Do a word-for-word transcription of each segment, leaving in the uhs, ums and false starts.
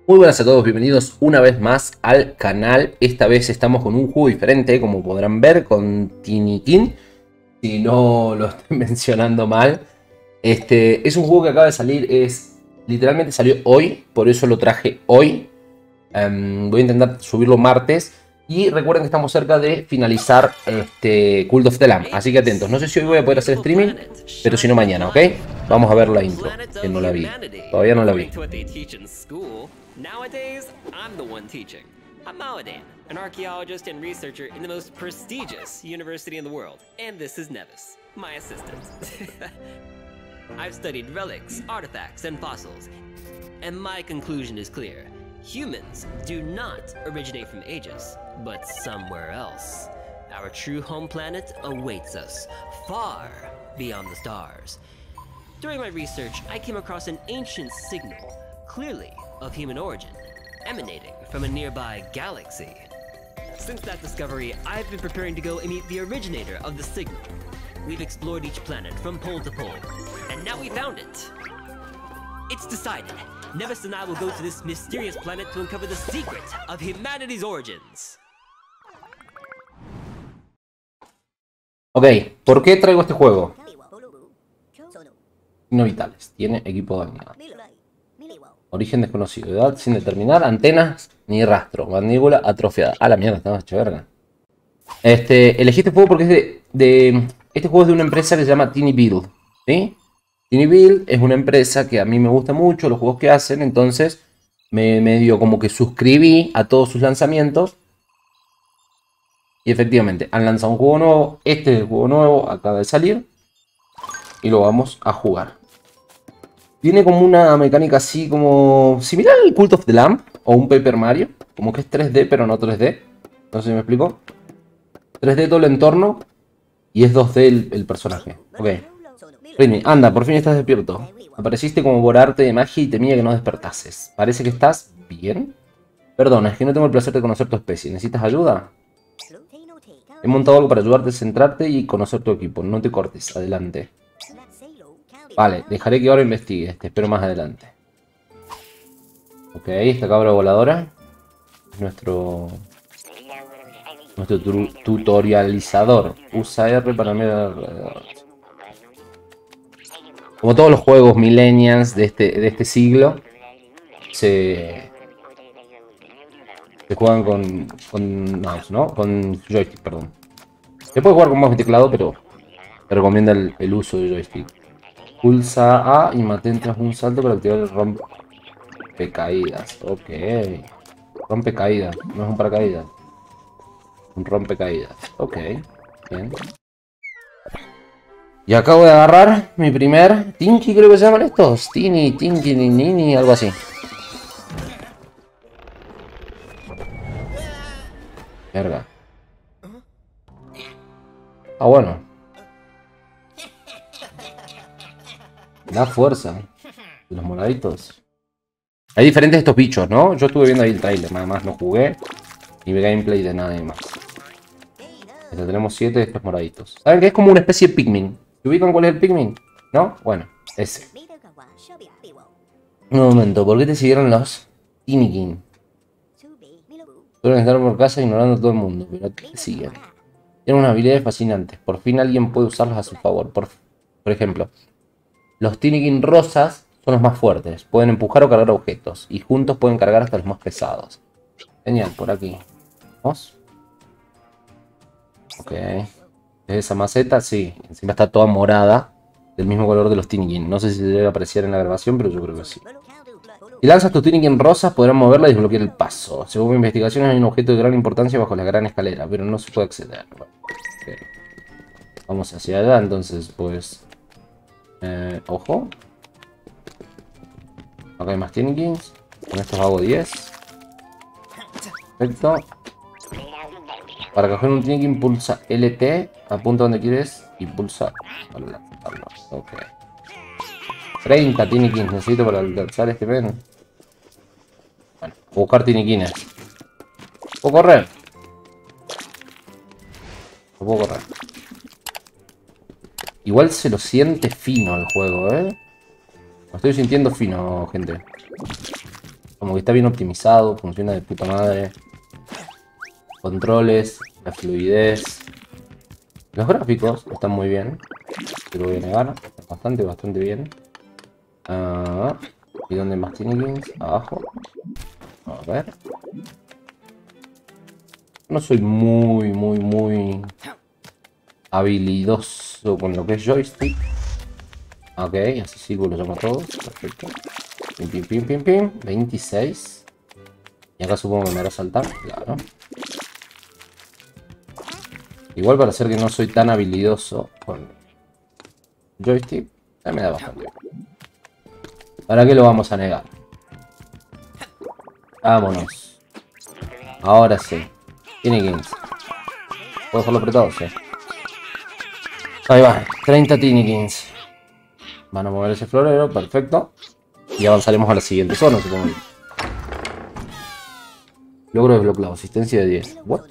Muy buenas a todos, bienvenidos una vez más al canal. Esta vez estamos con un juego diferente, como podrán ver, con Tinikin. Si no lo estoy mencionando mal. Este es un juego que acaba de salir, es literalmente salió hoy, por eso lo traje hoy. Um, voy a intentar subirlo martes. Y recuerden que estamos cerca de finalizar este Cult of the Lamb, así que atentos. No sé si hoy voy a poder hacer streaming, pero si no mañana, ¿ok? Vamos a ver la intro, que no la vi. Todavía no la vi. Nowadays, I'm the one teaching. I'm Maladane, an archaeologist and researcher in the most prestigious university in the world. And this is Nevis, my assistant. I've studied relics, artifacts, and fossils. And my conclusion is clear. Humans do not originate from Aegis, but somewhere else. Our true home planet awaits us, far beyond the stars. During my research, I came across an ancient signal, clearly of human origin, emanating from a nearby galaxy. Since that discovery, I've been preparing to go and meet the originator of the signal. We've explored each planet from pole to pole, and now we found it. It's decided. Nevis and I will go to this mysterious planet to uncover the secret of humanity's origins. Ok, ¿por qué traigo este juego? No vitales, tiene equipo dañado. Origen desconocido, edad sin determinar, antenas ni rastro, mandíbula atrofiada. Ah, la mierda, estaba hecho verga. Este, elegí este juego porque es de, de... Este juego es de una empresa que se llama Tiny Build, ¿sí? Tiny Build es una empresa que a mí me gusta mucho, los juegos que hacen, entonces me medio como que suscribí a todos sus lanzamientos. Y efectivamente, han lanzado un juego nuevo, este es el juego nuevo, acaba de salir. Y lo vamos a jugar. Tiene como una mecánica así como similar al Cult of the Lamb o un Paper Mario. Como que es tres D pero no tres D. No sé si me explico. tres D todo el entorno y es dos D el, el personaje. Ok. Rini, anda, por fin estás despierto. Apareciste como por arte de magia y temía que no despertases. Parece que estás bien. Perdona, es que no tengo el placer de conocer tu especie. ¿Necesitas ayuda? He montado algo para ayudarte a centrarte y conocer tu equipo. No te cortes, adelante. Vale, dejaré que ahora investigues. Te espero más adelante. Ok, esta cabra voladora es nuestro nuestro tu tutorializador. Usa R para mirar alrededor. Como todos los juegos millennials de este, de este siglo, se, se juegan con, con mouse, ¿no? Con joystick, perdón. Se puede jugar con mouse y teclado, pero te recomienda el, el uso de joystick. Pulsa A y mantén tras un salto para activar el rompecaídas. Ok. Rompecaídas. No es un paracaídas. Un rompecaídas. Ok. Bien. Y acabo de agarrar mi primer... Tinky creo que se llaman estos. Tini, Tinky, Nini, algo así. Verga. Ah, bueno. Da fuerza. Los moraditos. Hay diferentes de estos bichos, ¿no? Yo estuve viendo ahí el trailer, nada más no jugué. Ni gameplay de nada más. Este, tenemos siete de estos moraditos. ¿Saben que es como una especie de Pikmin? ¿Se ubican cuál es el Pikmin? ¿No? Bueno, ese. Un momento, ¿por qué te siguieron los Tinikin? Suelen estar por casa ignorando a todo el mundo, pero te siguen. Tienen unas habilidades fascinantes. Por fin alguien puede usarlas a su favor. Por, por ejemplo... Los Tinikin rosas son los más fuertes. Pueden empujar o cargar objetos. Y juntos pueden cargar hasta los más pesados. Genial, por aquí. ¿Vamos? Ok. ¿Es esa maceta? Sí. Encima está toda morada. Del mismo color de los Tinikin. No sé si se debe apreciar en la grabación, pero yo creo que sí. Si lanzas tus Tinikin rosas, podrán moverla y desbloquear el paso. Según mi investigación, hay un objeto de gran importancia bajo la gran escalera. Pero no se puede acceder. Bueno, okay. Vamos hacia allá, entonces, pues... Eh, ojo. Acá hay más Tinikins. Con estos hago diez. Perfecto. Para coger un Tinikin pulsa L T. Apunta donde quieres y pulsa para lanzarlo. Ok. treinta Tinikins necesito para alcanzar este ven. Bueno, buscar Tinikines. ¿Puedo correr? No puedo correr. Igual se lo siente fino el juego, ¿eh? Lo estoy sintiendo fino, gente. Como que está bien optimizado, funciona de puta madre. Controles, la fluidez. Los gráficos están muy bien. Te lo voy a negar. Bastante, bastante bien. Ah, ¿y dónde más tiene games? Abajo. A ver. No soy muy, muy, muy habilidoso con lo que es joystick. Ok, así sí lo llamo a todos. Perfecto. Pim, pim, pim, pim, pim. veintiséis. Y acá supongo que me hará saltar. Claro. Igual para ser que no soy tan habilidoso con joystick, ya me da bastante. ¿Para qué lo vamos a negar? Vámonos. Ahora sí. Tiene quince. ¿Puedo dejarlo apretado? Sí. Ahí va. treinta Tinykins. Van a mover ese florero. Perfecto. Y avanzaremos a la siguiente zona, supongo. Logro desbloqueado. Asistencia de diez. What?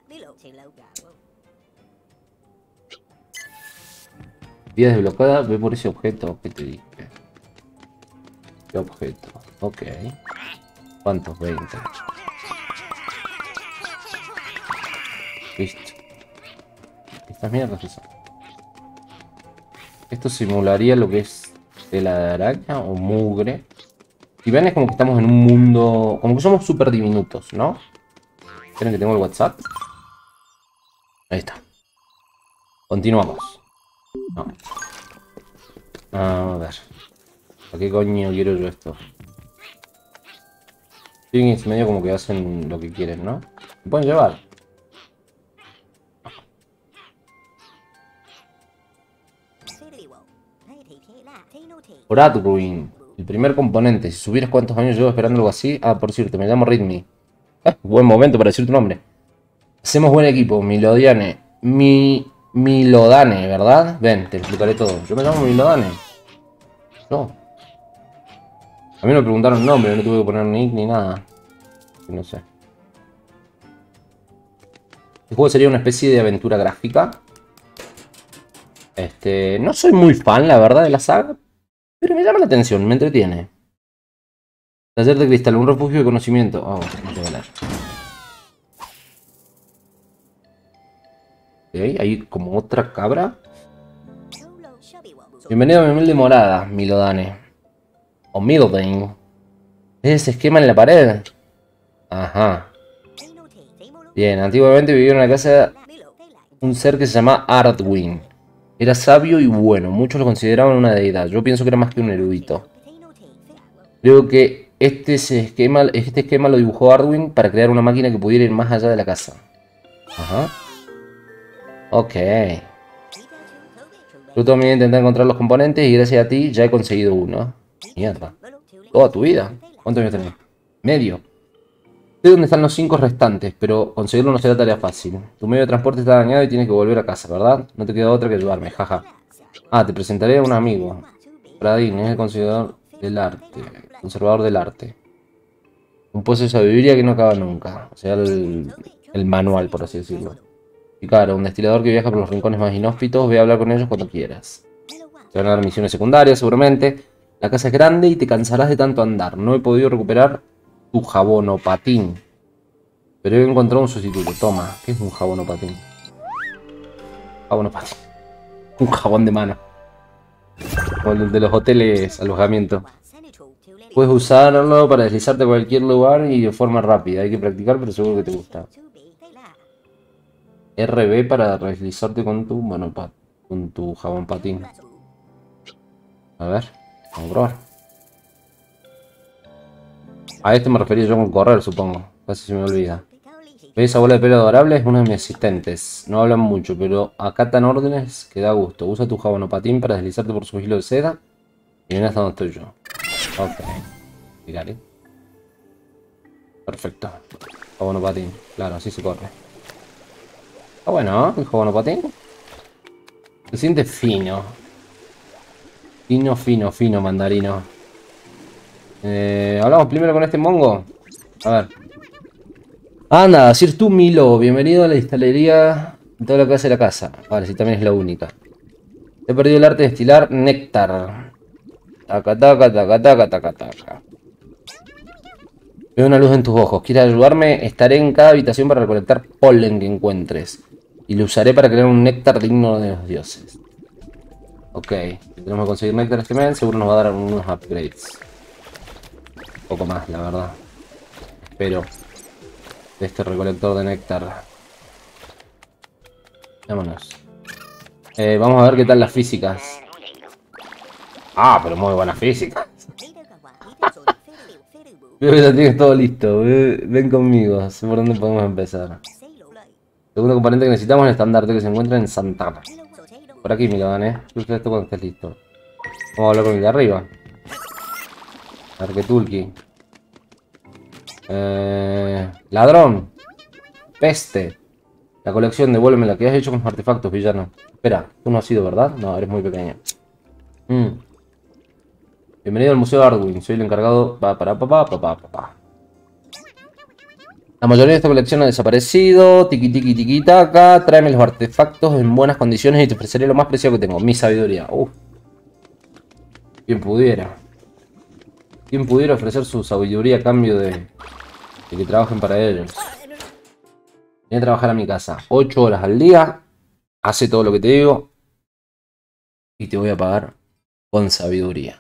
Vía desbloqueada. Ve por ese objeto. ¿Qué te dije? ¿Qué objeto? Ok. ¿Cuántos? veinte. Listo. Estas mierdas que son. Esto simularía lo que es tela de araña o mugre. Si ven es como que estamos en un mundo... Como que somos súper diminutos, ¿no? Esperen que tengo el WhatsApp. Ahí está. Continuamos. No. A ver. ¿Para qué coño quiero yo esto? Sí, es medio como que hacen lo que quieren, ¿no? ¿Me pueden llevar? Radwin, el primer componente. Si supieras cuántos años llevo esperando algo así. Ah, por cierto, me llamo Ridmi. Ah, buen momento para decir tu nombre. Hacemos buen equipo, Milodiane. Mi... Milodane, ¿verdad? Ven, te explicaré todo. Yo me llamo Milodane. No. A mí me preguntaron nombre, no tuve que poner nick ni nada. No sé. El juego sería una especie de aventura gráfica. Este, no soy muy fan, la verdad, de la saga. Pero me llama la atención, me entretiene. Taller de cristal, un refugio de conocimiento. Oh, no tengo nada. Ok, hay como otra cabra. Bienvenido a mi humilde morada, Milodane. O Milodane. ¿Es ese esquema en la pared? Ajá. Bien, antiguamente vivía en una casa un ser que se llama Ardwin. Era sabio y bueno, muchos lo consideraban una deidad. Yo pienso que era más que un erudito. Creo que este esquema, este esquema lo dibujó Ardwin para crear una máquina que pudiera ir más allá de la casa. Ajá. Ok. Yo también intenté encontrar los componentes y gracias a ti ya he conseguido uno. Mierda. Toda tu vida. ¿Cuántos años tenés? Medio. Sé dónde están los cinco restantes, pero conseguirlo no será tarea fácil. Tu medio de transporte está dañado y tienes que volver a casa, ¿verdad? No te queda otra que ayudarme, jaja. Ah, te presentaré a un amigo. Pradín es el conservador del arte. Conservador del arte. Un pozo de sabiduría que no acaba nunca. O sea, el, el manual, por así decirlo. Y claro, un destilador que viaja por los rincones más inhóspitos. Ve a hablar con ellos cuando quieras. Te van a dar misiones secundarias, seguramente. La casa es grande y te cansarás de tanto andar. No he podido recuperar tu jabonopatín. Pero he encontrado un sustituto. Toma, ¿qué es un jabonopatín? Jabonopatín. Un jabón de mano. Como el de los hoteles alojamiento. Puedes usarlo para deslizarte a cualquier lugar y de forma rápida. Hay que practicar, pero seguro que te gusta. R B para deslizarte con tu, bueno, pa, con tu jabón patín. A ver, vamos a probar. A este me refería yo con correr, supongo. Casi se me olvida. ¿Ves esa bola de pelo adorable? Es uno de mis asistentes. No hablan mucho, pero acatan órdenes que da gusto. Usa tu jabonopatín para deslizarte por su hilo de seda. Y ven hasta donde estoy yo. Ok. Miraré. Perfecto. Jabonopatín. Claro, así se corre. Está bueno, ¿eh? El jabonopatín. Se siente fino. Fino, fino, fino, mandarino. Eh, Hablamos primero con este mongo. A ver. Anda, así eres tú, Milo. Bienvenido a la instalería de toda la casa de la casa. Vale, si también es la única. He perdido el arte de destilar néctar. Taca, taca, taca, taca, taca, taca. Veo una luz en tus ojos. ¿Quieres ayudarme? Estaré en cada habitación para recolectar polen que encuentres. Y lo usaré para crear un néctar digno de los dioses. Ok. Tenemos que conseguir néctar este men. Seguro nos va a dar unos upgrades. Un poco más, la verdad. Espero. De este recolector de néctar. Vámonos. Eh, vamos a ver qué tal las físicas. Ah, pero muy buenas físicas. Creo que ya tienes todo listo. Ven conmigo. Sé por dónde podemos empezar. Segundo componente que necesitamos es el estandarte que se encuentra en Santana. Por aquí, Milodan, eh. Justo esto cuando estés listo. Vamos a hablar con el de arriba. Arquetulki. Eh, ladrón. Peste. La colección, devuélveme la que has hecho con los artefactos, villano. Espera, tú no has sido, ¿verdad? No, eres muy pequeño. Mm. Bienvenido al Museo Arduin. Soy el encargado. Pa, para, pa, pa, pa, pa, pa. La mayoría de esta colección ha desaparecido. Tiki tiki tiki taka. Tráeme los artefactos en buenas condiciones y te ofreceré lo más preciado que tengo. Mi sabiduría. Uf. Quien pudiera. Quien pudiera ofrecer su sabiduría a cambio de, de que trabajen para ellos. Voy a trabajar a mi casa. ocho horas al día. Hace todo lo que te digo. Y te voy a pagar con sabiduría.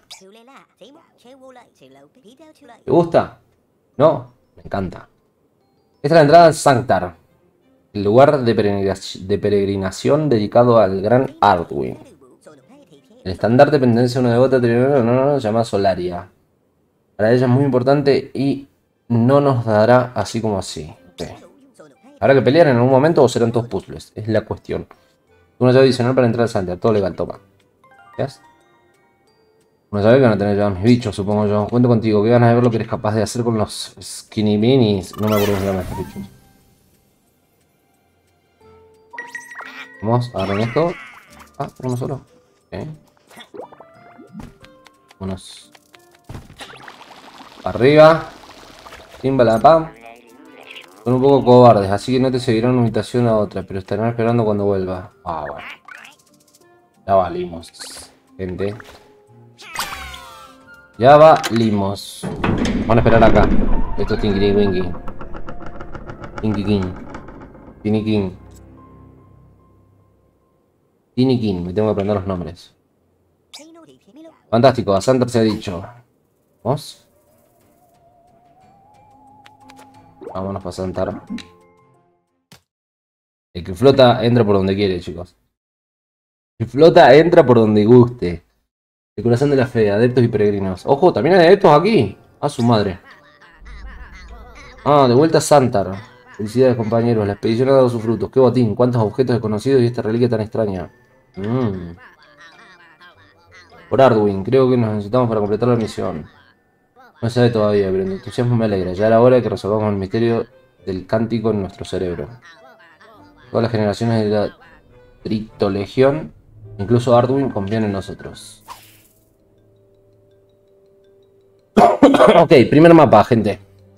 ¿Te gusta? ¿No? Me encanta. Esta es la entrada al Sanctar, el lugar de peregrinación, de peregrinación dedicado al gran Arduin. El estandarte pertenece a una devota no, no, no, llamada Solaria. Para ella es muy importante y no nos dará así como así. Okay. ¿Habrá que pelear en algún momento o serán todos puzzles? Es la cuestión. Una llave adicional para entrar al Sanctar, todo legal, toma. ¿Ves? Una llave que van a tener ya mis bichos, supongo yo. Cuento contigo, que ganas de ver lo que eres capaz de hacer con los skinny minis. No me acuerdo cómo se llaman estos bichos. Vamos, agarren esto. Ah, uno solo. Ok. Unos. Arriba. Timbalapam. Son un poco cobardes, así que no te seguirán de una habitación a otra, pero estarán esperando cuando vuelva. Ah, bueno. Ya valimos, gente. Ya valimos. Van a esperar acá. Esto es Tinky Winky. Tinky King. Tiny King. Tiny King. Me tengo que aprender los nombres. Fantástico, a Santer se ha dicho. ¿Vamos? Vámonos para Santar. El que flota entra por donde quiere, chicos. El que flota entra por donde guste. El corazón de la fe, adeptos y peregrinos. Ojo, también hay adeptos aquí. A su madre. Ah, de vuelta a Santar. Felicidades, compañeros. La expedición ha dado sus frutos. Qué botín. Cuántos objetos desconocidos y esta reliquia tan extraña. Mm. Por Arduin. Creo que nos necesitamos para completar la misión. No se sabe todavía, pero el entusiasmo me alegra. Ya era hora de que resolvamos el misterio del cántico en nuestro cerebro. Todas las generaciones de la Tritolegión, incluso Arduin, confían en nosotros. Ok, primer mapa, gente.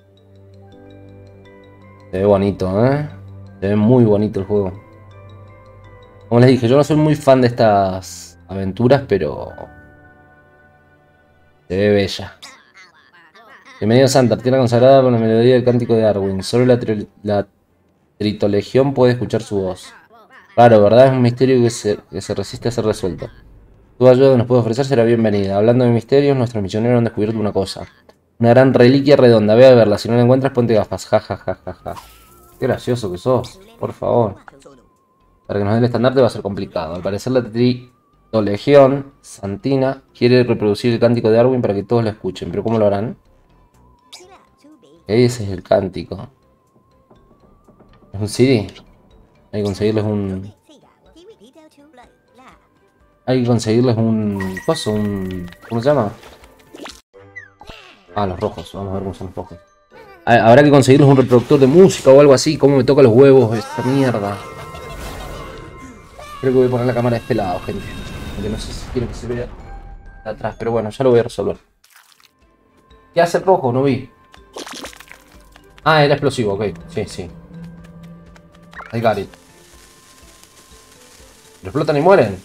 Se ve bonito, ¿eh? Se ve muy bonito el juego. Como les dije, yo no soy muy fan de estas aventuras, pero se ve bella. Bienvenido a Santar, tierra consagrada por la melodía del cántico de Arduin. Solo la, tri la Tritolegión puede escuchar su voz. Claro, ¿verdad? Es un misterio que se, que se resiste a ser resuelto. Tu ayuda que nos puede ofrecer será bienvenida. Hablando de misterios, nuestros misioneros han descubierto una cosa. Una gran reliquia redonda. Ve a verla. Si no la encuentras, ponte gafas. Ja, ja, ja, ja, ja. Qué gracioso que sos. Por favor. Para que nos den el estandarte va a ser complicado. Al parecer la Tritolegión Santina quiere reproducir el cántico de Arduin para que todos la escuchen. ¿Pero cómo lo harán? Ese es el cántico. ¿Es un C D? Hay que conseguirles un... Hay que conseguirles un... coso, un... ¿Cómo se llama? Ah, los rojos. Vamos a ver cómo son los rojos. Habrá que conseguirles un reproductor de música o algo así. ¿Cómo me toca los huevos esta mierda? Creo que voy a poner la cámara de este lado, gente. Porque no sé si quiero que se vea de atrás. Pero bueno, ya lo voy a resolver. ¿Qué hace el rojo? No vi. Ah, era explosivo, ok. Sí, sí. I got it. ¿Lo explotan y mueren?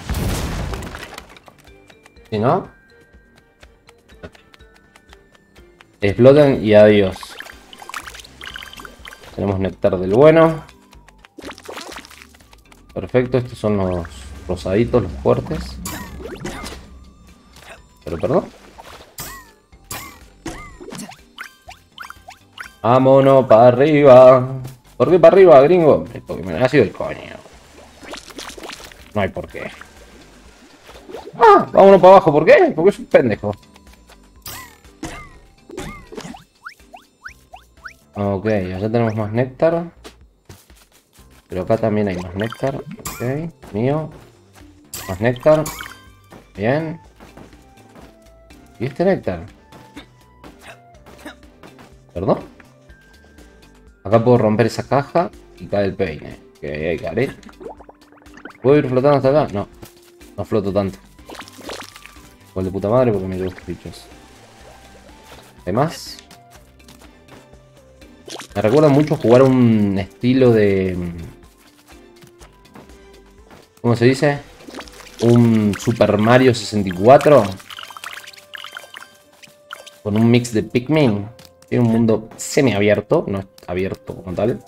¿Sí, no? Explotan y adiós. Tenemos néctar del bueno. Perfecto, estos son los rosaditos, los fuertes. Pero perdón. Vámonos para arriba. ¿Por qué para arriba, gringo? Porque me ha sido el coño. No hay por qué. Ah, vámonos para abajo. ¿Por qué? Porque es un pendejo. Ok, allá tenemos más néctar. Pero acá también hay más néctar. Ok, mío. Más néctar. Bien. ¿Y este néctar? ¿Perdón? Acá puedo romper esa caja y cae el peine. Ok, ahí cae. ¿Puedo ir flotando hasta acá? No. No floto tanto. Igual de puta madre porque me llevo estos bichos. ¿Hay más? Me recuerda mucho jugar un estilo de... ¿Cómo se dice? Un Super Mario sesenta y cuatro. Con un mix de Pikmin. Tiene un mundo semiabierto. No es abierto como tal.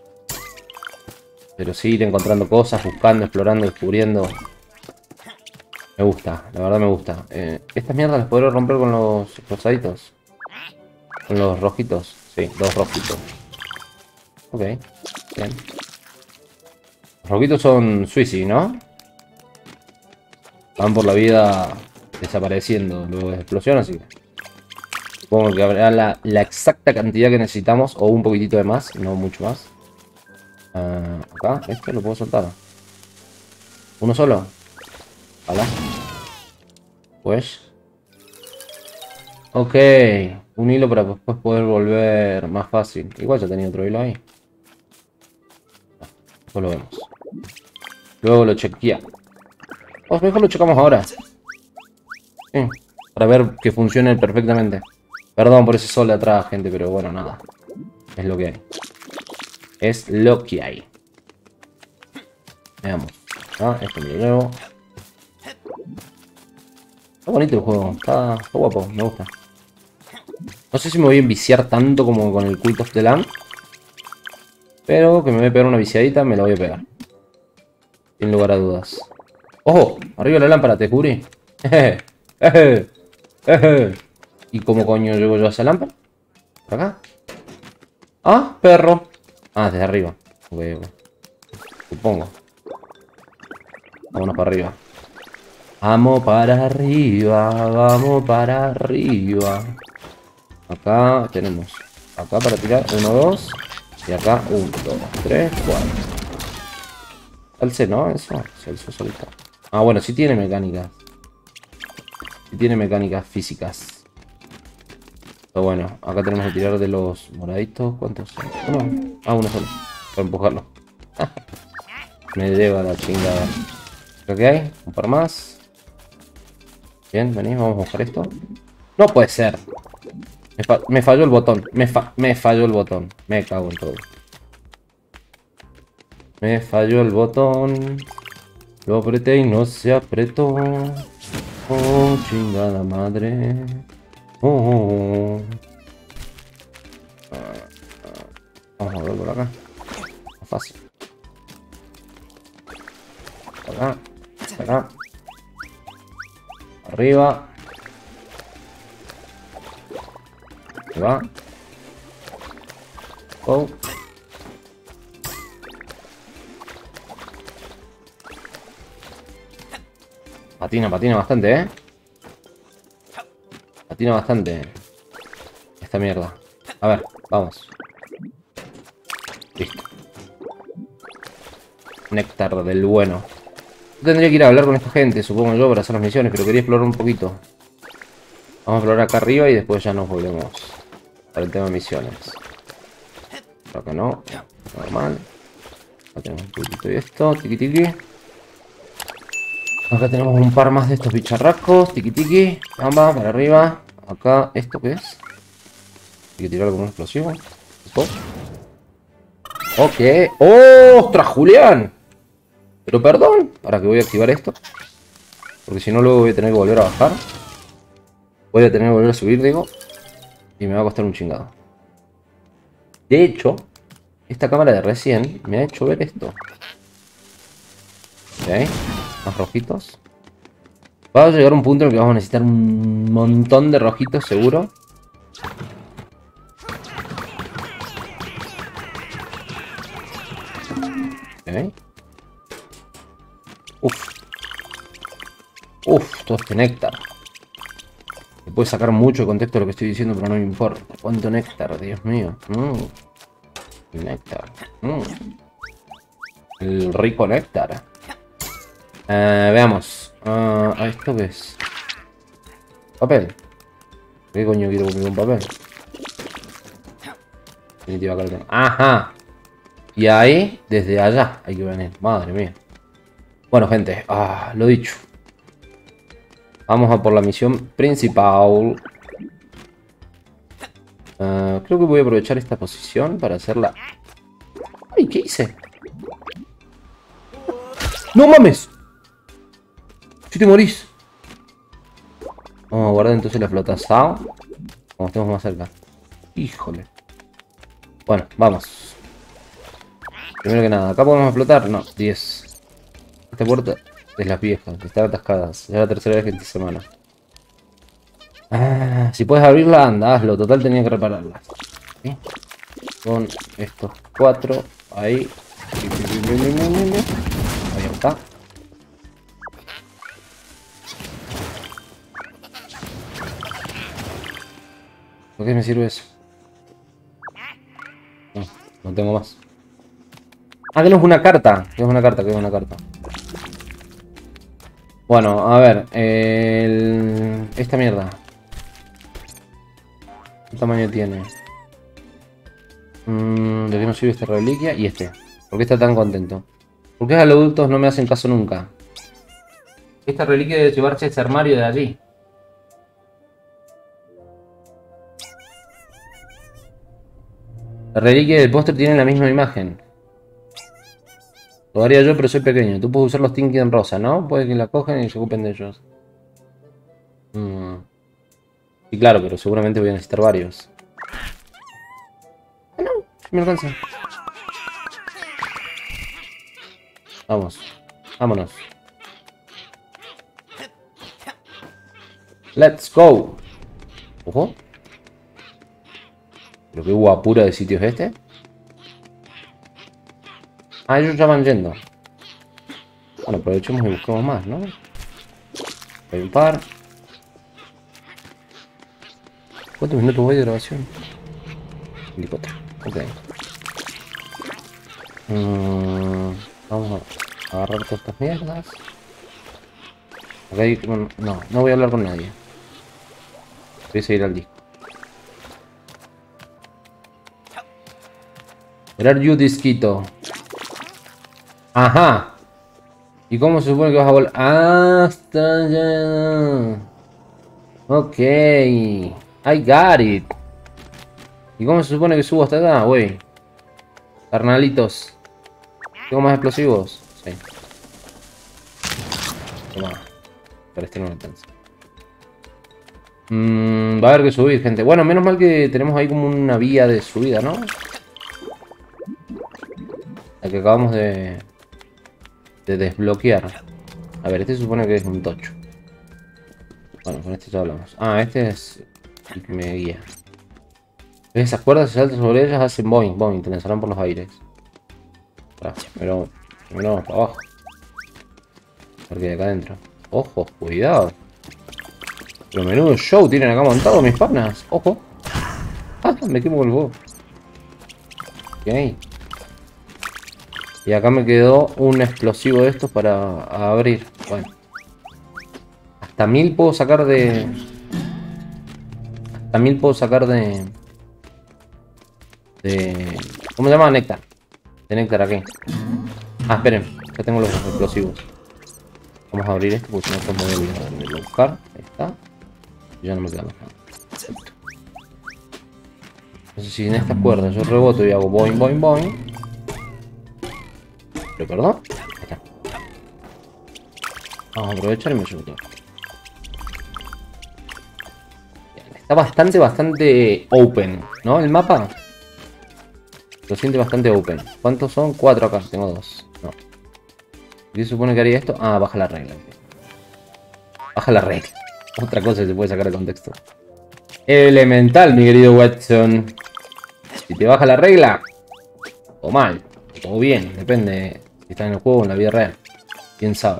Pero sí ir encontrando cosas, buscando, explorando, descubriendo. Me gusta, la verdad me gusta. Eh, Estas mierdas las podré romper con los rosaditos. Con los rojitos. Sí, dos rojitos. Ok, bien. Los rojitos son Suicy, ¿no? Van por la vida desapareciendo luego de explosión, así que... Supongo que habrá la, la exacta cantidad que necesitamos, o un poquitito de más, no mucho más. Uh, acá, este lo puedo soltar. ¿Uno solo? Hola. Pues... Ok, un hilo para después poder volver más fácil. Igual ya tenía otro hilo ahí. Después lo vemos. Luego lo chequea. Oh, mejor lo checamos ahora. Sí, para ver que funcione perfectamente. Perdón por ese sol de atrás, gente, pero bueno, nada. Es lo que hay. Es lo que hay. Veamos. Ah, esto me lo llevo. Está bonito el juego. Está, está guapo, me gusta. No sé si me voy a enviciar tanto como con el Cult of the Lamb. Pero que me voy a pegar una viciadita, me la voy a pegar. Sin lugar a dudas. ¡Ojo! Arriba la lámpara, te descubrí. Jeje. Jeje. Jeje. ¿Y cómo coño llego yo a esa lámpara? ¿Por acá? ¡Ah! Perro. Ah, desde arriba. Ok, ok. Supongo. Vámonos para arriba. Vamos para arriba. Vamos para arriba. Acá tenemos. Acá para tirar. Uno, dos. Y acá. Uno, dos, tres, cuatro. Alce, ¿no? Eso. Se alzó solito. Ah, bueno, sí tiene mecánicas. Sí tiene mecánicas físicas. Pero bueno, acá tenemos que tirar de los moraditos. ¿Cuántos son? Uno. Ah, uno solo. Para empujarlo. Me lleva la chingada. Creo que hay. Un par más. Bien, venís, vamos a buscar esto. No puede ser. Me, fa me falló el botón. Me, fa me falló el botón. Me cago en todo. Me falló el botón. Lo apreté y no se apretó. Oh, chingada madre. Oh, oh, oh. Vamos a ver por acá. Más fácil. Acá. Acá. Arriba. Ahí va. Oh. Patina, patina bastante, ¿eh? Patina bastante. Esta mierda. A ver, vamos. Listo. Néctar del bueno. Tendría que ir a hablar con esta gente, supongo yo, para hacer las misiones, pero quería explorar un poquito. Vamos a explorar acá arriba y después ya nos volvemos para el tema de misiones. Por acá no. Normal. Acá tenemos un poquito de esto. Tiki tiki. Acá tenemos un par más de estos bicharrascos. Tiki tiki. Vamos, para arriba. Acá, ¿esto qué es? Hay que tirar algún explosivo. Oh. Ok. ¡Oh! ¡Ostras, Julián! Pero perdón. ¿Para qué voy a activar esto? Porque si no luego voy a tener que volver a bajar. Voy a tener que volver a subir, digo. Y me va a costar un chingado. De hecho, esta cámara de recién me ha hecho ver esto. Ok. Más rojitos. Va a llegar un punto en el que vamos a necesitar un montón de rojitos, seguro. Ok. Uf. Uf, todo este néctar. Se puede sacar mucho de contexto lo que estoy diciendo, pero no me importa. ¿Cuánto néctar? Dios mío. Mm. Néctar. Mm. El rico néctar. Uh, veamos. Uh, ¿Esto qué es? Papel. ¿Qué coño quiero conmigo un papel? Definitiva carta. Ajá. Y ahí, desde allá, hay que venir. Madre mía. Bueno, gente. Ah, lo dicho. Vamos a por la misión principal. Uh, creo que voy a aprovechar esta posición para hacerla. ¡Ay! ¿Qué hice? ¡No mames! Si te morís. Vamos a guardar entonces la flota Sao. Como estemos más cerca. Híjole. Bueno, vamos. Primero que nada, ¿acá podemos flotar? No, diez. Esta puerta es las viejas, que están atascadas. Ya es la tercera vez que esta semana. Ah, si puedes abrirla, anda, hazlo. Total tenía que repararla. ¿Sí? Con estos cuatro. Ahí. Ahí está. ¿Por qué me sirve eso? No, no tengo más. Ah, que no es una carta. Que es una carta, que es una carta. Bueno, a ver. El... Esta mierda. ¿Qué tamaño tiene? Mm, ¿de qué nos sirve esta reliquia? Y este. ¿Por qué está tan contento? ¿Por qué a los adultos no me hacen caso nunca? Esta reliquia debe llevarse a ese armario de allí. La reliquia del póster tiene la misma imagen. Lo haría yo, pero soy pequeño. Tú puedes usar los Tinky en rosa, ¿no? Puede que la cogen y se ocupen de ellos. Mm. Sí, claro, pero seguramente voy a necesitar varios. Ah, no, me alcanza. Vamos. Vámonos. Let's go. Ojo. Pero qué guapura de sitio es este. Ah, ellos ya van yendo. Bueno, aprovechemos y busquemos más, ¿no? Hay un par. ¿Cuántos minutos voy de grabación? veinticuatro. Ok. Mm, vamos a agarrar todas estas mierdas. Acá hay... No, no voy a hablar con nadie. Voy a seguir al disco. Where are you, disquito? Ajá. ¿Y cómo se supone que vas a volar? Hasta allá. Ok. I got it. ¿Y cómo se supone que subo hasta acá, güey? Carnalitos. ¿Tengo más explosivos? Sí. Toma. Pero este no me alcanza. Mm, va a haber que subir, gente. Bueno, menos mal que tenemos ahí como una vía de subida, ¿no? La que acabamos de... de desbloquear. A ver, este se supone que es un tocho. Bueno, con este ya hablamos. Ah, este es el que me guía. Esas cuerdas, si saltas sobre ellas, hacen boing, boing, te lanzarán por los aires. Ah, pero primero vamos para abajo. Porque de acá adentro. Ojo, cuidado. Pero menudo show tienen acá montado mis panas. Ojo. Ah, me quemo con el fuego. Ok. Y acá me quedó un explosivo de estos para abrir. Bueno. Hasta mil puedo sacar de... Hasta mil puedo sacar de... De... ¿Cómo se llama? Néctar. De néctar aquí. Ah, esperen. Ya tengo los explosivos. Vamos a abrir esto porque si no me voy a olvidar de buscar. Ahí está. Y ya no me queda más nada. Perfecto. Entonces si en estas cuerdas yo reboto y hago boing, boing, boing. ¿Pero perdón? Ahí está. Vamos a aprovechar y me llevo todo. Bien, Está bastante, bastante open, ¿no? El mapa. Lo siente bastante open. ¿Cuántos son? Cuatro acá. Tengo dos. No. ¿Qué se supone que haría esto? Ah, baja la regla. Baja la regla. Otra cosa que se puede sacar de contexto. Elemental, mi querido Watson. Si te baja la regla, o mal, o bien. Depende si estás en el juego o en la vida real. Quién sabe.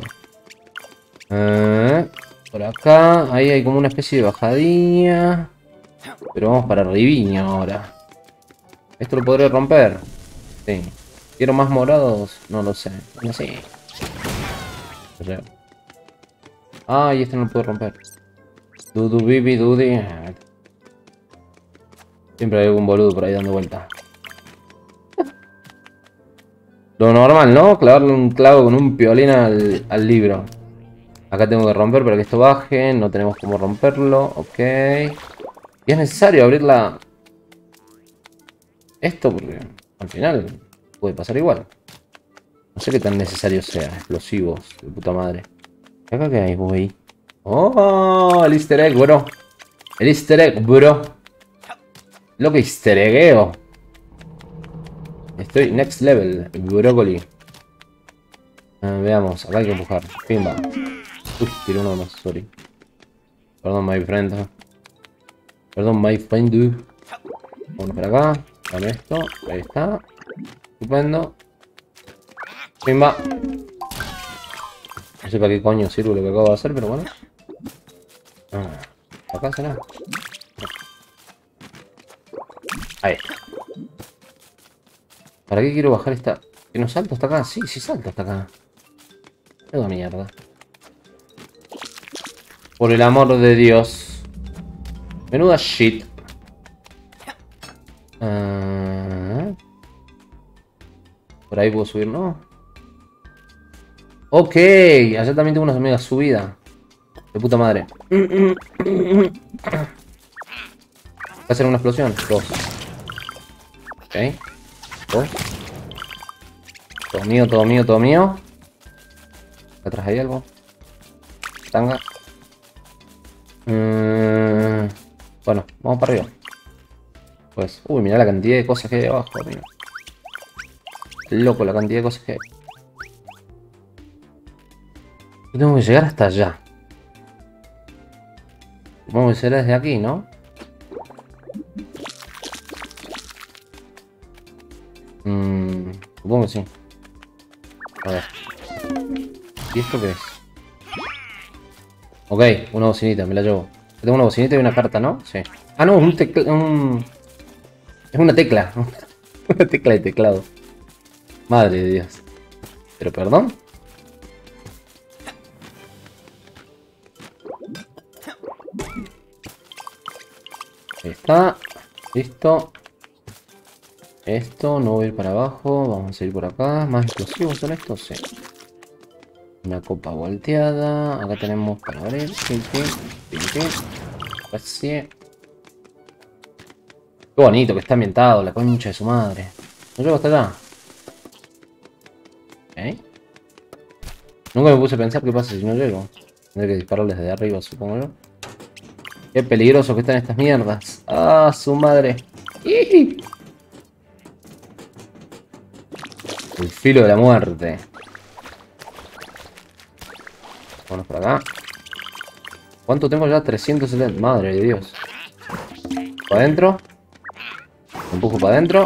Eh, por acá, ahí hay como una especie de bajadilla. Pero vamos para Riviño ahora. ¿Esto lo podré romper? Sí. ¿Quiero más morados? No lo sé. No sé. Ah, y este no lo puedo romper. Dudu, bibi, dudi. Siempre hay algún boludo por ahí dando vuelta. Lo normal, ¿no? Clavarle un clavo con un piolín al, al libro. Acá tengo que romper para que esto baje. No tenemos cómo romperlo. Ok. Y es necesario abrir la... esto porque al final puede pasar igual. No sé qué tan necesario sea. Explosivos, de puta madre. ¿Acá qué hay, güey? ¡Oh! El easter egg, bro. El easter egg, bro. Lo que easter eggeo. Estoy next level, brócoli. Uh, veamos, acá hay que empujar. Pimba. Uy, tiré uno más, sorry. Perdón, my friend. Perdón, my friend, dude. Vamos para acá. Dame esto. Ahí está. Estupendo. Pimba. No sé para qué coño sirve lo que acabo de hacer, pero bueno. Ah, acá será. Ahí. ¿Para qué quiero bajar esta? ¿Que no salto hasta acá? Sí, sí salto hasta acá. Tengo mierda. Por el amor de Dios. Menuda shit. Uh, por ahí puedo subir, ¿no? Ok, allá también tengo una mega subida. De puta madre. ¿Va a hacer una explosión? Dos. Ok. Dos. Todo mío, todo mío, todo mío. Atrás hay algo. Tanga. Mm, bueno, vamos para arriba. Pues, uy, mirá la cantidad de cosas que hay abajo, amigo. Loco la cantidad de cosas que hay. Y tengo que llegar hasta allá. Supongo que será desde aquí, ¿no? Mm, supongo que sí. A ver. ¿Y esto qué es? Ok, una bocinita, me la llevo. Tengo una bocinita y una carta, ¿no? Sí. Ah, no, un teclado. Un... es una tecla. Una tecla de teclado. Madre de Dios. ¿Pero perdón? Ahí está. Listo. Esto, no voy a ir para abajo. Vamos a ir por acá. ¿Más explosivos son estos? Sí. Una copa volteada. Acá tenemos para abrir. Pim, pim, pim, pim. Así. Qué bonito que está ambientado. La concha de su madre. No llego hasta allá. ¿Eh? Nunca me puse a pensar qué pasa si no llego. Tendré que dispararles desde arriba, supongo yo. Qué peligroso que están estas mierdas. Ah, su madre. ¡Ih! El filo de la muerte. Vamos por acá. ¿Cuánto tengo ya? trescientos setenta. Madre de Dios. Para adentro. Empujo para adentro.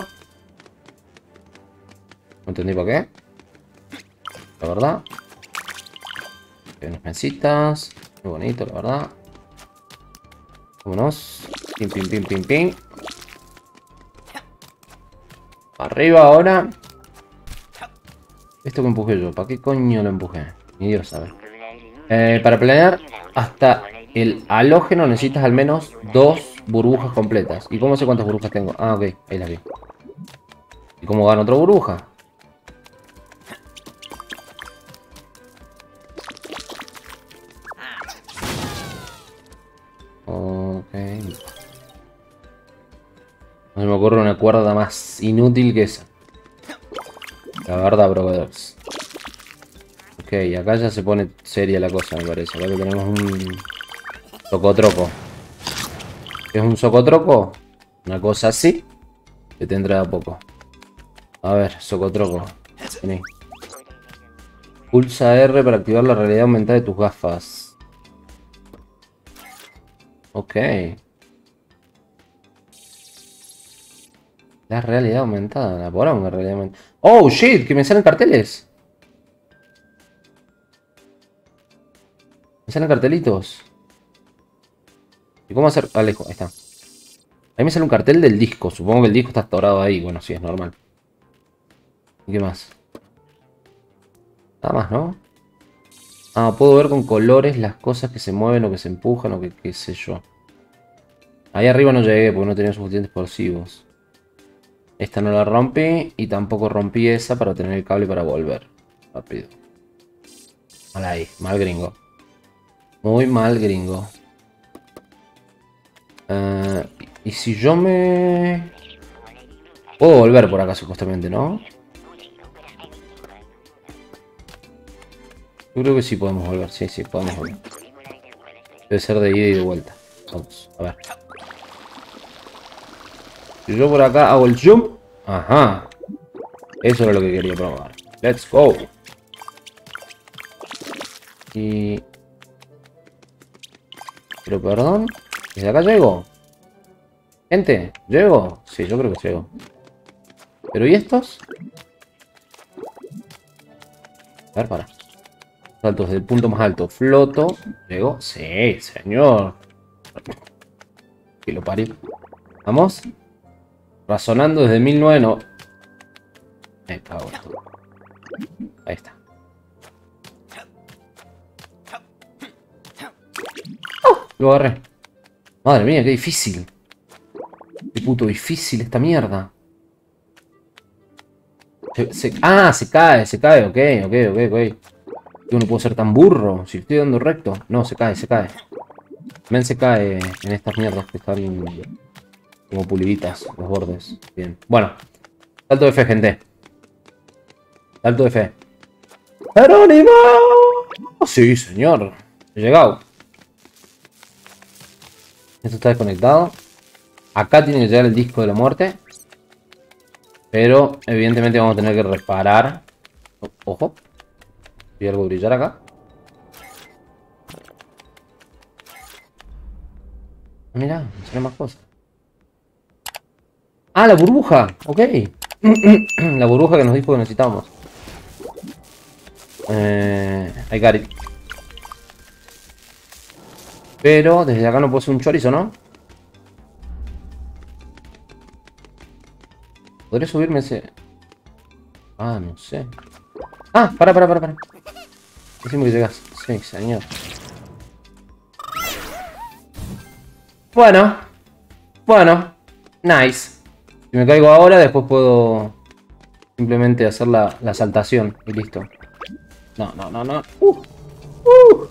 No entendí para qué. La verdad. Hay unas mesitas. Muy bonito, la verdad. Vámonos. Pim, pim, pim, pim, pim. Arriba ahora. Esto que empujé yo. ¿Para qué coño lo empujé? Ni Dios sabe. Eh, para planear hasta el halógeno necesitas al menos dos burbujas completas. ¿Y cómo sé cuántas burbujas tengo? Ah, ok. Ahí las vi. ¿Y cómo gano otra burbuja? Ok. No se me ocurre una cuerda más inútil que esa. La verdad, brothers. Ok, acá ya se pone seria la cosa, me parece. Acá tenemos un toco-troco. Es un socotroco. Una cosa así. Que te entra de a poco. A ver, socotroco. Vení. Pulsa R para activar la realidad aumentada de tus gafas. Ok. La realidad aumentada. La poronga realidad aumentada. ¡Oh, shit! Que me salen carteles. Me salen cartelitos. ¿Y cómo hacer? Alejo, ahí está. Ahí me sale un cartel del disco. Supongo que el disco está atorado ahí. Bueno, sí, es normal. ¿Y qué más? Nada más, ¿no? Ah, puedo ver con colores las cosas que se mueven o que se empujan o que qué sé yo. Ahí arriba no llegué porque no tenía suficientes explosivos. Esta no la rompí y tampoco rompí esa para tener el cable para volver. Rápido. Mal ahí, mal gringo. Muy mal gringo. Uh, y si yo me... Puedo volver por acá supuestamente, ¿no? Yo creo que sí podemos volver, sí, sí, podemos volver. Debe ser de ida y de vuelta. Vamos, a ver. Si yo por acá hago el jump. Ajá. Eso era lo que quería probar. Let's go. Y... Pero perdón. ¿Desde acá llego? Gente, ¿llego? Sí, yo creo que llego. ¿Pero y estos? A ver, para. Saltos del punto más alto. Floto. ¿Llego? Sí, señor. Que lo parí. Vamos. Razonando desde mil novecientos. No. Me cago en todo. Ahí está. ¡Oh! Lo agarré. Madre mía, qué difícil. Qué puto difícil esta mierda. Se, se, ah, se cae, se cae. Ok, ok, ok, ok. Yo no puedo ser tan burro. Si estoy dando recto. No, se cae, se cae. Men se cae en estas mierdas que están como puliditas los bordes. Bien. Bueno. Salto de fe, gente. Salto de fe. ¡Jerónimo! Oh, sí, señor. He llegado. Esto está desconectado. Acá tiene que llegar el disco de la muerte. Pero evidentemente vamos a tener que reparar. Ojo. ¿Hay algo brillar acá? Mira, me salen más cosas. Ah, la burbuja. Ok. La burbuja que nos dijo que necesitábamos. Eh, I got it. Pero desde acá no puedo hacer un chorizo, ¿no? ¿Podré subirme ese...? Ah, no sé. Ah, para, para, para, para. Decimos que llegas. Sí, señor. Bueno. Bueno. Nice. Si me caigo ahora, después puedo simplemente hacer la, la saltación y listo. No, no, no, no. Uh, uh.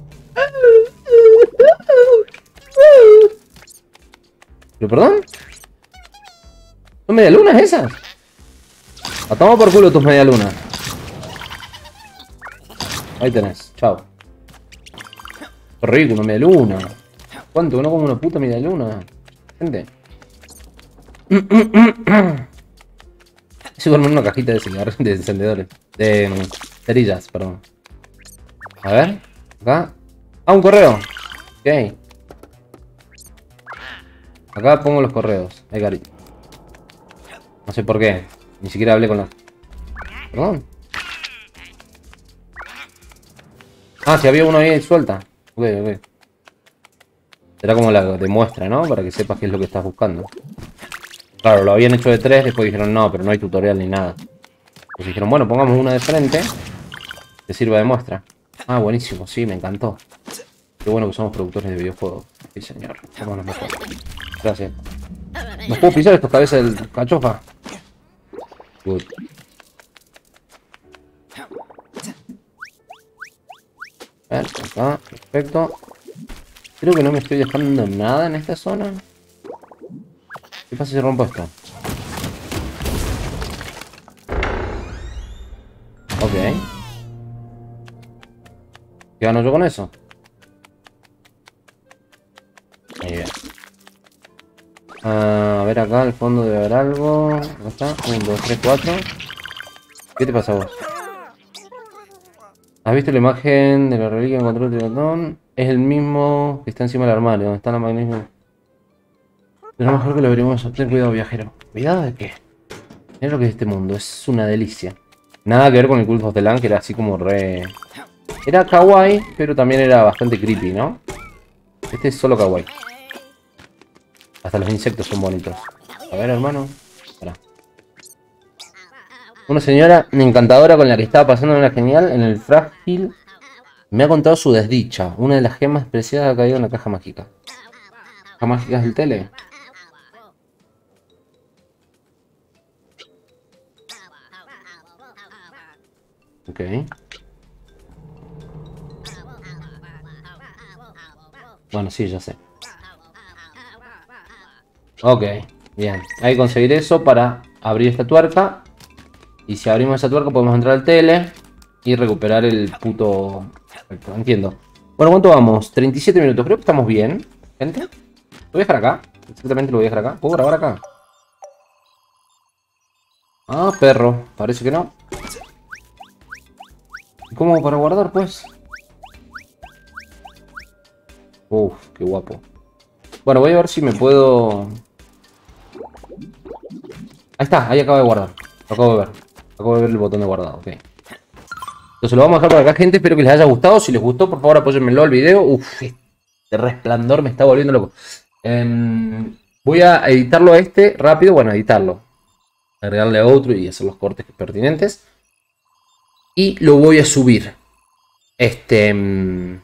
¿Pero perdón? ¿Son medialunas esas? A tomar por culo tus medialunas. Ahí tenés, chao. Qué rico, una medialuna. ¿Cuánto? ¿No como una puta medialuna? Gente. Se duerme en una cajita de cigarros, de encendedores. De um, cerillas, perdón. A ver. Acá. Ah, un correo. Ok. Acá pongo los correos. Ahí, Gary. No sé por qué. Ni siquiera hablé con la... Perdón. Ah, si había uno ahí suelta. Ok, ok. Será como la demuestra, ¿no? Para que sepas qué es lo que estás buscando. Claro, lo habían hecho de tres, después dijeron no, pero no hay tutorial ni nada. Pues dijeron, bueno, pongamos una de frente. Que sirva de muestra. Ah, buenísimo, sí, me encantó. Qué bueno que somos productores de videojuegos. Sí, señor. Vámonos mejor. Gracias. ¿Nos puedo pisar estos cabezas del cachofa? Good. A ver, acá, perfecto. Creo que no me estoy dejando nada en esta zona. ¿Qué pasa si rompo esto? Ok. ¿Qué gano yo con eso? Muy bien. A ver acá, al fondo debe haber algo. ¿Dónde está? uno, dos, tres, cuatro. ¿Qué te pasa a vos? ¿Has visto la imagen de la reliquia que encontró el trinotón? Es el mismo que está encima del armario, donde está la magnífica. Es lo mejor que lo veremos. Ten cuidado, viajero. ¿Cuidado de qué? Mira lo que es este mundo, es una delicia. Nada que ver con el Cult of the Lamb, que era así como re... Era kawaii, pero también era bastante creepy, ¿no? Este es solo kawaii. Hasta los insectos son bonitos. A ver, hermano. Pará. Una señora encantadora con la que estaba pasando una genial en el frágil me ha contado su desdicha. Una de las gemas preciadas ha caído en la caja mágica. ¿Caja mágica del tele? Ok. Bueno, sí, ya sé. Ok, bien. Hay que conseguir eso para abrir esta tuerca. Y si abrimos esa tuerca podemos entrar al tele y recuperar el puto... Perfecto, entiendo. Bueno, ¿cuánto vamos? treinta y siete minutos. Creo que estamos bien, gente. ¿Lo voy a dejar acá? Exactamente lo voy a dejar acá. ¿Puedo grabar acá? Ah, perro. Parece que no. ¿Cómo para guardar, pues? Uf, qué guapo. Bueno, voy a ver si me puedo... Ahí está, ahí acabo de guardar. Lo acabo de ver. Acabo de ver el botón de guardado, ok. Entonces lo vamos a dejar por acá, gente. Espero que les haya gustado. Si les gustó, por favor, apóyenmelo al video. Uf, este resplandor me está volviendo loco. Um, voy a editarlo a este rápido. Bueno, editarlo. Agregarle a otro y hacer los cortes pertinentes. Y lo voy a subir. Este... Um,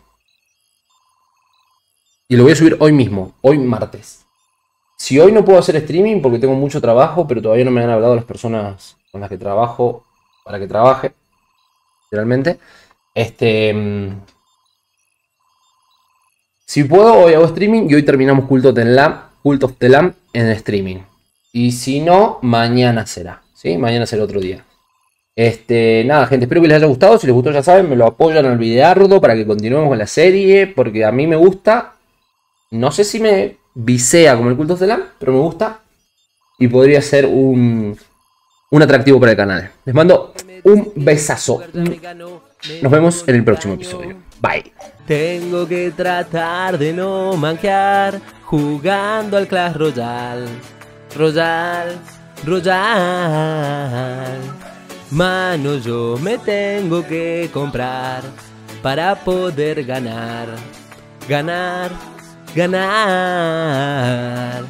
y lo voy a subir hoy mismo. Hoy martes. Si hoy no puedo hacer streaming porque tengo mucho trabajo, pero todavía no me han hablado las personas con las que trabajo para que trabaje. Realmente. Este... Si puedo, hoy hago streaming y hoy terminamos Cult of the Lamb, Cult of the Lamb en streaming. Y si no, mañana será. ¿Sí? Mañana será otro día. Este, nada, gente, espero que les haya gustado. Si les gustó, ya saben, me lo apoyan al videardo para que continuemos con la serie. Porque a mí me gusta. No sé si me visea como el Cult of the Lamb, pero me gusta. Y podría ser un... un atractivo para el canal. Les mando un besazo. Nos vemos en el próximo episodio. Bye. Tengo que tratar de no manquear jugando al Clash Royale. Royale, Royale. Mano, yo me tengo que comprar para poder ganar. Ganar, ganar.